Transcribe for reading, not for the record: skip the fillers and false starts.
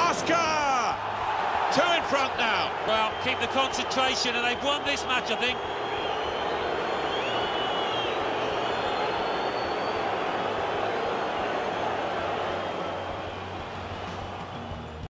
Oscar! Two in front now. Well, keep the concentration, and they've won this match, I think.